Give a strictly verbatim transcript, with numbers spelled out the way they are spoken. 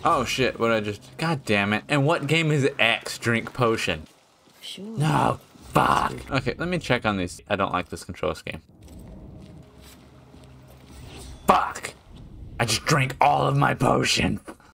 Oh shit, what did I just... God damn it. And what game is X? Drink potion. Sure. No, fuck. Okay, let me check on these. I don't like this control scheme. Fuck. I just drank all of my potion.